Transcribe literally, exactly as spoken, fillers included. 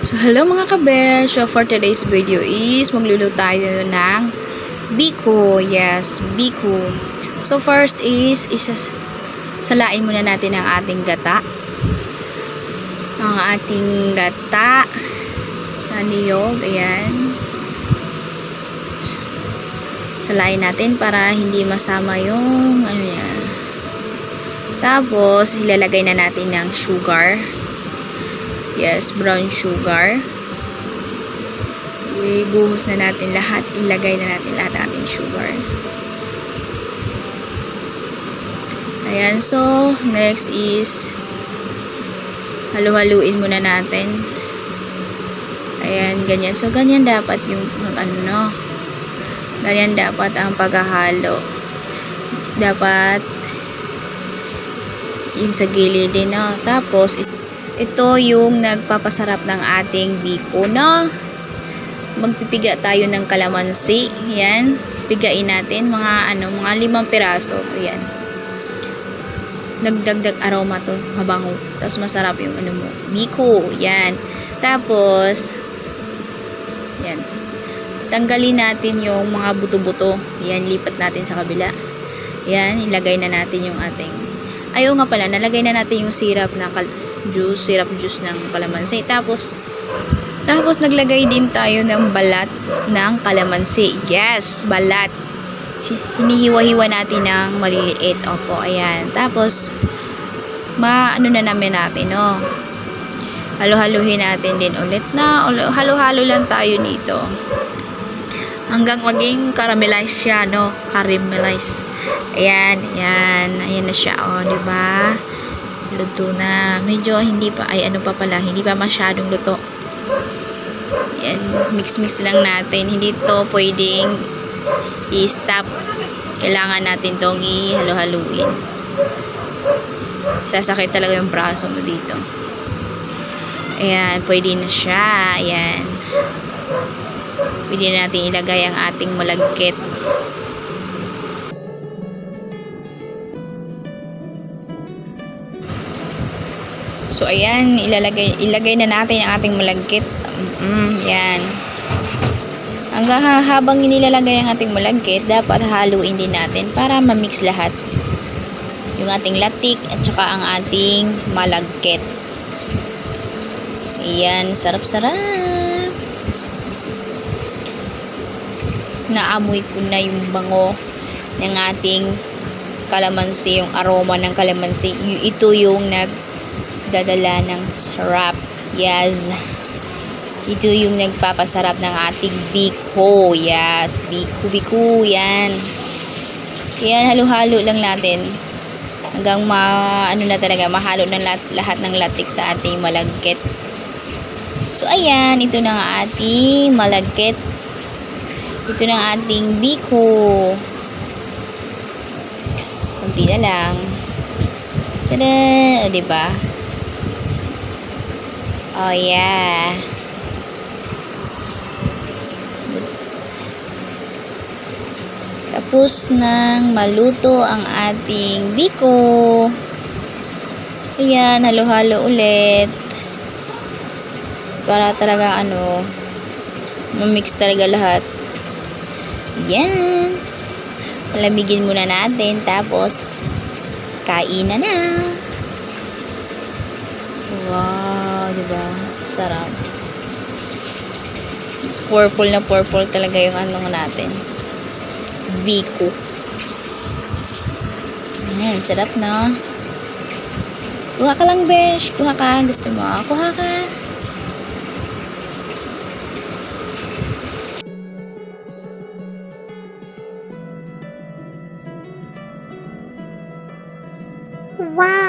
So, hello mga kabesh! So, for today's video is magluluto tayo ng biko. Yes, biko. So, first is isas salain muna natin ang ating gata. Ang ating gata sa niyog. Ayan. Salain natin para hindi masama yung ano yan. Tapos, ilalagay na natin ng sugar. Yes, brown sugar. Ibuhos na natin lahat. Ilagay na natin lahat ng ating sugar. Ayan, so, next is halu-haluin muna natin. Ayan, ganyan. So, ganyan dapat yung ano, ganyan dapat ang paghahalo. Dapat yung sa gilid din, no? Tapos, ito yung nagpapasarap ng ating biko, no? Magpipiga tayo ng kalamansi. Yan. Pigain natin. Mga, ano, mga limang piraso. Ayan. Nagdagdag aroma to. Mabango. Tapos masarap yung, ano mo, biko. Yan. Tapos, yan. Tanggalin natin yung mga buto-buto. Yan. Lipat natin sa kabila. Yan. Ilagay na natin yung ating, ayaw nga pala, nalagay na natin yung syrup na kal juice, syrup juice ng kalamansi. Tapos, tapos naglagay din tayo ng balat ng kalamansi. Yes, balat. Hinihiwa-hiwa natin ng maliliit. Opo, ayan. Tapos, ma-ano na namin natin, no? Halo-haluhin natin din ulit na. Halo-halo lang tayo nito. Hanggang maging caramelize siya, no? Caramelize. Ayan, ayan. Ayan na siya, oh, diba? Luto na. Medyo hindi pa, ay ano pa pala, hindi pa masyadong luto. Yan, mix-mix lang natin. Hindi to pwedeng i-stop. Kailangan natin tong i-halo-haluin. Sasakit talaga yung braso mo dito. Ayan, pwede na siya. Ayan. Pwede natin ilagay ang ating malagkit. So, ayan, ilalagay, ilagay na natin ang ating malagkit. Mm, yan. Hanggang habang inilalagay ang ating malagkit, dapat haluin din natin para ma-mix lahat. Yung ating latik at saka ang ating malagkit. Ayan, sarap-sarap. Naamoy ko na yung bango ng ating kalamansi, yung aroma ng kalamansi. Ito yung nag dadala ng sarap. Yes. Ito yung nagpapasarap ng ating biko. Yes. Biko, biko. Yan. Yan, halo-halo lang natin. Hanggang ma, ano na talaga, mahalo ng lahat, lahat ng latik sa ating malagkit. So, ayan. Ito na ang ating malagkit. Ito na ang ating biko. Kunti na lang. Tada! O, diba? Oh, yeah. Tapos nang maluto ang ating biko. Ayan, halo-halo ulit. Para talaga ano, mamix talaga lahat. Ayan. Palamigin muna natin. Tapos, kain na na. Wow, diba? Sarap. Purple na purple talaga yung ano natin. Biko. Ayan, sarap na. Kuha ka lang, besh. Kuha ka. Gusto mo? Kuha ka. Wow!